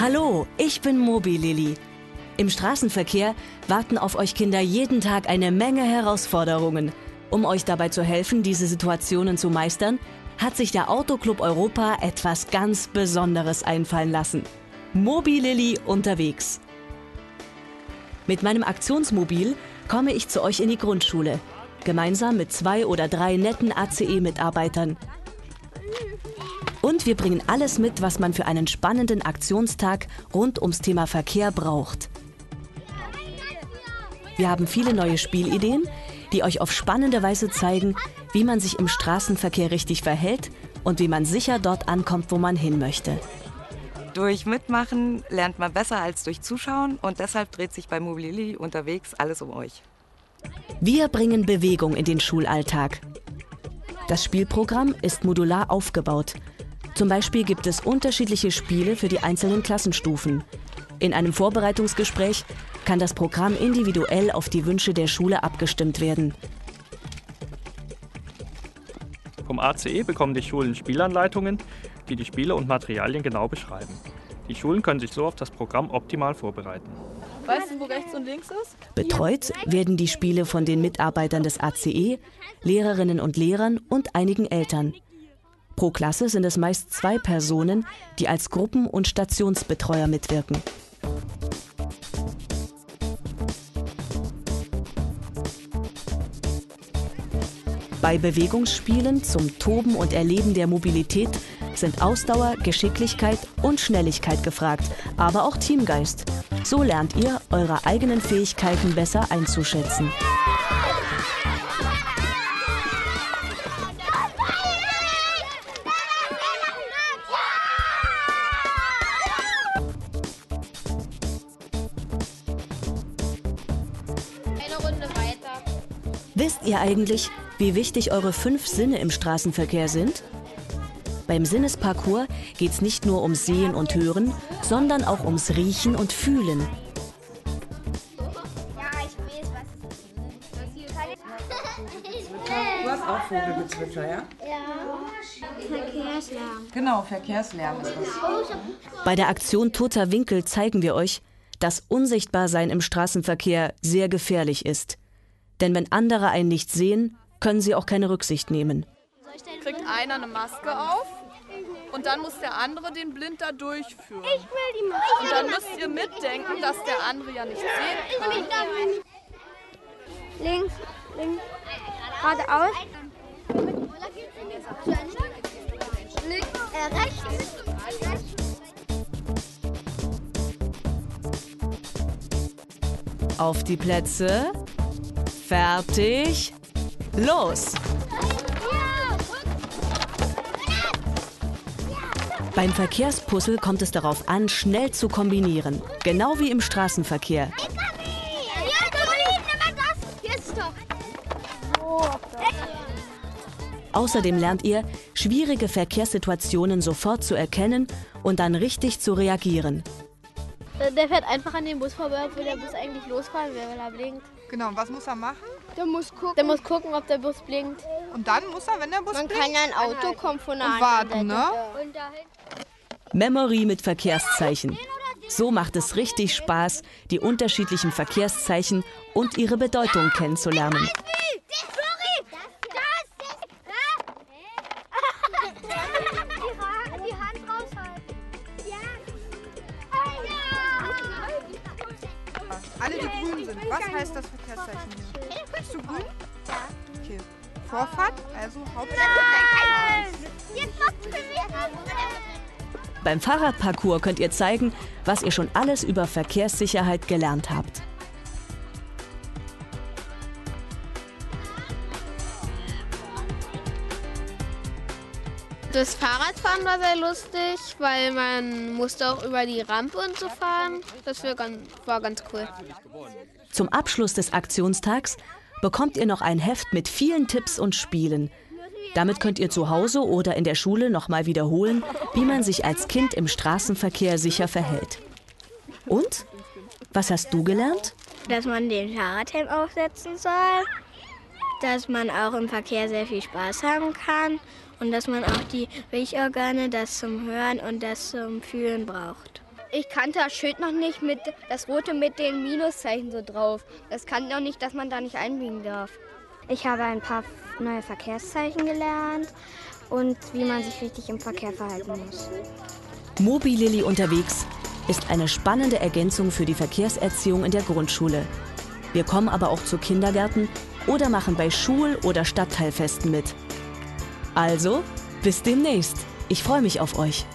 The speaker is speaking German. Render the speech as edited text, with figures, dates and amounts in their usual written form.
Hallo, ich bin Mobilili. Im Straßenverkehr warten auf euch Kinder jeden Tag eine Menge Herausforderungen. Um euch dabei zu helfen, diese Situationen zu meistern, hat sich der Autoclub Europa etwas ganz Besonderes einfallen lassen. Mobilili unterwegs. Mit meinem Aktionsmobil komme ich zu euch in die Grundschule, gemeinsam mit 2 oder 3 netten ACE-Mitarbeitern. Und wir bringen alles mit, was man für einen spannenden Aktionstag rund ums Thema Verkehr braucht. Wir haben viele neue Spielideen, die euch auf spannende Weise zeigen, wie man sich im Straßenverkehr richtig verhält und wie man sicher dort ankommt, wo man hin möchte. Durch Mitmachen lernt man besser als durch Zuschauen und deshalb dreht sich bei Mobilili unterwegs alles um euch. Wir bringen Bewegung in den Schulalltag. Das Spielprogramm ist modular aufgebaut. Zum Beispiel gibt es unterschiedliche Spiele für die einzelnen Klassenstufen. In einem Vorbereitungsgespräch kann das Programm individuell auf die Wünsche der Schule abgestimmt werden. Vom ACE bekommen die Schulen Spielanleitungen, die die Spiele und Materialien genau beschreiben. Die Schulen können sich so auf das Programm optimal vorbereiten. Weißt du, wo rechts und links ist? Betreut werden die Spiele von den Mitarbeitern des ACE, Lehrerinnen und Lehrern und einigen Eltern. Pro Klasse sind es meist 2 Personen, die als Gruppen- und Stationsbetreuer mitwirken. Bei Bewegungsspielen zum Toben und Erleben der Mobilität sind Ausdauer, Geschicklichkeit und Schnelligkeit gefragt, aber auch Teamgeist. So lernt ihr, eure eigenen Fähigkeiten besser einzuschätzen. Wisst ihr eigentlich, wie wichtig eure 5 Sinne im Straßenverkehr sind? Beim Sinnesparcours geht es nicht nur ums Sehen und Hören, sondern auch ums Riechen und Fühlen. Du hast auch Vogelgezwitscher, ja? Ja. Verkehrslärm. Genau, Verkehrslärm ist das. Bei der Aktion Toter Winkel zeigen wir euch, dass Unsichtbarsein im Straßenverkehr sehr gefährlich ist. Denn wenn andere einen nicht sehen, können sie auch keine Rücksicht nehmen. Kriegt einer eine Maske auf und dann muss der andere den blind da durchführen. Ich will die Maske. Und dann müsst ihr mitdenken, dass der andere ja nicht sehen kann. Links, geradeaus. Rechts. Auf die Plätze, fertig, los! Beim Verkehrspuzzle kommt es darauf an, schnell zu kombinieren, genau wie im Straßenverkehr. Außerdem lernt ihr, schwierige Verkehrssituationen sofort zu erkennen und dann richtig zu reagieren. Der fährt einfach an den Bus vorbei, obwohl der Bus eigentlich losfahren will, weil er blinkt. Genau, und was muss er machen? Der muss gucken, ob der Bus blinkt. Und dann muss er, wenn der Bus Man blinkt, kann ja ein Auto kommen von der und anderen warten, Seite. ne? Memory mit Verkehrszeichen. So macht es richtig Spaß, die unterschiedlichen Verkehrszeichen und ihre Bedeutung kennenzulernen. Die Hand raushalten. Alle, die grün sind. Was heißt das Verkehrszeichen hier? Bist du grün? Ja. Okay. Vorfahrt, also Hauptsache. Beim Fahrradparcours könnt ihr zeigen, was ihr schon alles über Verkehrssicherheit gelernt habt. Das Fahrradfahren war sehr lustig, weil man musste auch über die Rampe und so fahren. Das war ganz cool. Zum Abschluss des Aktionstags bekommt ihr noch ein Heft mit vielen Tipps und Spielen. Damit könnt ihr zu Hause oder in der Schule nochmal wiederholen, wie man sich als Kind im Straßenverkehr sicher verhält. Und? Was hast du gelernt? Dass man den Fahrradhelm aufsetzen soll, dass man auch im Verkehr sehr viel Spaß haben kann und dass man auch die Riechorgane, das zum Hören und das zum Fühlen braucht. Ich kannte das Schild noch nicht, mit das Rote mit den Minuszeichen so drauf. Das kannte noch nicht, dass man da nicht einbiegen darf. Ich habe ein paar neue Verkehrszeichen gelernt und wie man sich richtig im Verkehr verhalten muss. Mobi-Lilly unterwegs ist eine spannende Ergänzung für die Verkehrserziehung in der Grundschule. Wir kommen aber auch zu Kindergärten oder machen bei Schul- oder Stadtteilfesten mit. Also, bis demnächst. Ich freue mich auf euch.